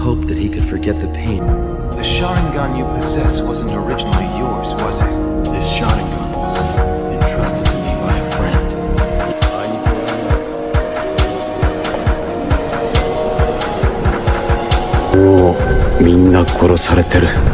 hoped that he could forget the pain. The Sharingan you possess wasn't originally yours, was it? This Sharingan was entrusted to me by a friend. もうみんな殺されてる。